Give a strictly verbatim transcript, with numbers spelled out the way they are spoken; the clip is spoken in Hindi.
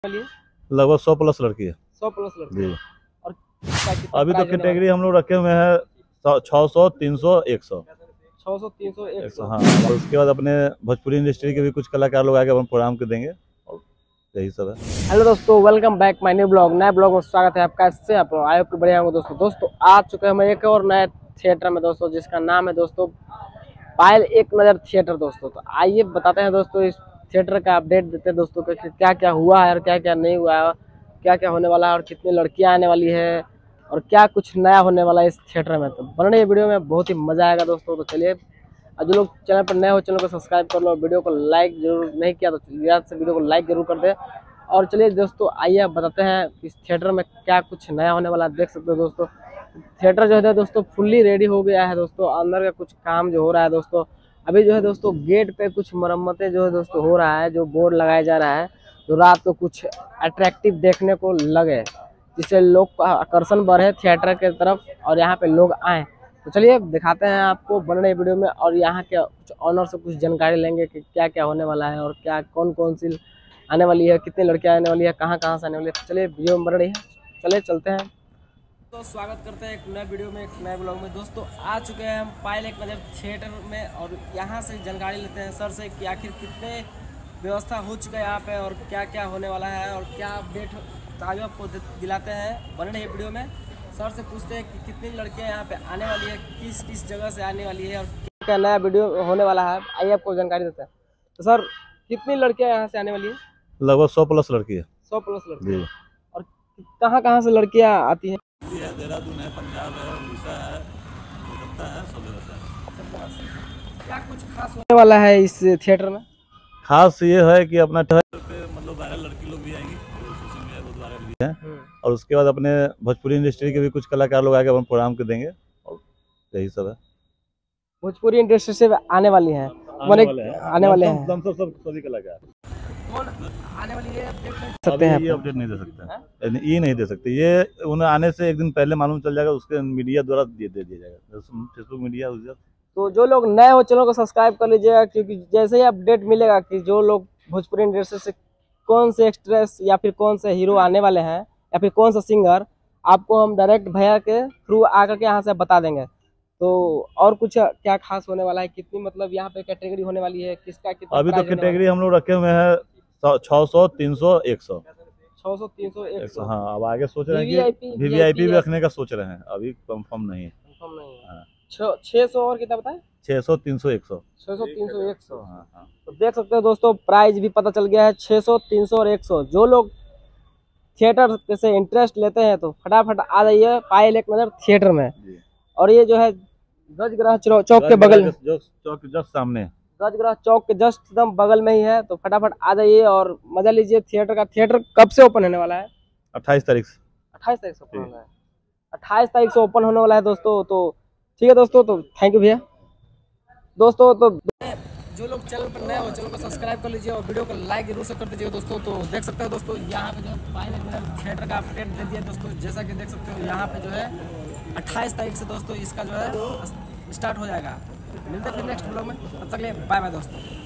लगभग सौ प्लस लड़की है। सौ प्लस लड़की जी। और अभी तो कैटेगरी हम लोग रखे हुए हैं छः सौ तीन सौ एक सौ छः सौ तीन सौ एक सौ। हाँ, और उसके बाद अपने भोजपुरी इंडस्ट्री के भी कुछ कलाकार लोग आके अपन प्रोग्राम के देंगे और यही सब है। हेलो दोस्तों, welcome back my new blog. नए ब्लॉग में स्वागत है आपका। इससे आप लोग आए बढ़िया होंगे दोस्तों। दोस्तों आ चुके हैं हम एक और नए थिएटर में दोस्तों, जिसका नाम है दोस्तों पायल एक नज़र थिएटर दोस्तों। तो आइए बताते हैं दोस्तों, इस थिएटर का अपडेट देते हैं दोस्तों कि क्या क्या हुआ है और क्या क्या नहीं हुआ है, क्या क्या होने वाला है और कितनी लड़कियां आने वाली है और क्या कुछ नया होने वाला है इस थिएटर में। तो बनने ये वीडियो में बहुत ही मजा आएगा दोस्तों। तो चलिए, और जो लोग चैनल पर नए हो चैनल को सब्सक्राइब कर लो, वीडियो को लाइक जरूर नहीं किया तो याद से वीडियो को लाइक जरूर कर दे। और चलिए दोस्तों, आइए बताते हैं इस थिएटर में क्या कुछ नया होने वाला है। देख सकते हो दोस्तों, थिएटर जो है दोस्तों फुल्ली रेडी हो गया है दोस्तों। अंदर का कुछ काम जो हो रहा है दोस्तों, अभी जो है दोस्तों गेट पे कुछ मरम्मतें जो है दोस्तों हो रहा है, जो बोर्ड लगाया जा रहा है जो रात को कुछ अट्रैक्टिव देखने को लगे, जिससे लोग का आकर्षण बढ़े थिएटर के तरफ और यहाँ पे लोग आए। तो चलिए दिखाते हैं आपको बन रही वीडियो में, और यहाँ के कुछ ऑनर से कुछ जानकारी लेंगे कि क्या क्या होने वाला है और क्या कौन कौन सी आने वाली है, कितनी लड़कियाँ आने वाली है, कहाँ कहाँ से आने वाली है। तो चलिए वीडियो में बन रही है, चलिए चलते हैं। तो स्वागत करते हैं एक नए वीडियो में, एक नए ब्लॉग में। दोस्तों आ चुके हैं हम पायल एक नज़र थिएटर में, और यहाँ से जानकारी लेते हैं सर से कि आखिर कितने व्यवस्था हो चुका है यहाँ पे और क्या क्या होने वाला है और क्या अपडेट ताज़ा आपको दिलाते हैं। बने रहिए वीडियो में। सर से पूछते हैं कि कितनी लड़कियाँ यहाँ पे आने वाली है, किस किस जगह से आने वाली है और क्या नया वीडियो होने वाला है। आइए आपको जानकारी देते हैं। तो सर, कितनी लड़कियाँ यहाँ से आने वाली है? लगभग सौ प्लस लड़की है। सौ प्लस लड़की। जी। और कहाँ कहाँ से लड़कियाँ आती हैं? देहरादून है, पंजाब है, उड़ीसा है, कोलकाता है, सब जगह से। क्या कुछ खास होने वाला है इस थिएटर में? खास ये है कि अपना मतलब वायरल लड़की लोग भी आएंगी, सोशल मीडिया बहुत वायरल भी है, और उसके बाद अपने भोजपुरी इंडस्ट्री के भी कुछ कलाकार लोग आके अपन प्रोग्राम के देंगे और यही सब है। भोजपुरी इंडस्ट्री से आने वाली हैं, आने वाले हैं, आने वाले हैं हम सब सब सभी कलाकार। कौन आने वाली है अपडेट नहीं सकते हैं, ये अपडेट नहीं दे सकते, ये नहीं दे सकते। ये उन्हें आने से एक दिन पहले मालूम चल जाएगा, उसके मीडिया द्वारा दे दे दिया जाएगा, फेसबुक मीडिया। तो जो लोग नए हो चैनल को सब्सक्राइब कर लीजिएगा, क्योंकि जैसे ही अपडेट मिलेगा कि जो लोग भोजपुरी इंडस्ट्री से कौन से एक्ट्रेस या फिर कौन से हीरो आने वाले हैं या फिर कौन सा सिंगर, आपको हम डायरेक्ट भैया के थ्रू आकर के यहाँ से बता देंगे। तो और कुछ क्या खास होने वाला है, कितनी मतलब यहाँ पे कैटेगरी होने वाली है, किसका कितना? अभी तो कैटेगरी हम लोग रखे हुए हैं छः सौ तीन सौ एक सौ छः सौ तीन सौ एक सौ। हाँ, अब आगे सोच रहे हैं कि वीवीआईपी भी रखने का सोच रहे हैं, अभी कंफर्म नहीं है। कंफर्म नहीं है। छः सौ और कितना बताएं? छः सौ तीन सौ एक सौ छः सौ तीन सौ एक सौ। हाँ हाँ। तो देख सकते हो दोस्तों, प्राइस भी पता चल गया है, छः सौ तीन सौ और एक सौ। जो लोग थिएटर से इंटरेस्ट लेते हैं तो फटाफट आ जाइए पायल एक नज़र थिएटर में। और ये जो है गजग्रह चौक के बगल में, चौक के जस्ट सामने, गजग्रह चौक के जस्ट एकदम बगल में ही है। तो फटाफट आ जाइए और मजा लीजिए थिएटर का। थिएटर कब से ओपन होने वाला है? अट्ठाईस तारीख से। अट्ठाईस तारीख से ओपन होना है। अट्ठाईस तारीख से ओपन होने वाला है दोस्तों। तो ठीक है दोस्तों, तो थैंक यू भैया। दोस्तों तो जो लोग चैनल पर नए हो चैनल को सब्सक्राइब कर लीजिए और वीडियो को लाइक जरूर से कर दीजिए दोस्तों। तो देख सकते हो दोस्तों, यहाँ पे जो पायल एक नज़र थिएटर का अपडेट दे दिया दोस्तों। जैसा कि देख सकते हो यहाँ पे जो है अट्ठाईस तारीख से दोस्तों इसका जो है स्टार्ट हो जाएगा। मिलते हैं फिर नेक्स्ट ब्लॉग में, तब तक के लिए बाय बाय दोस्तों।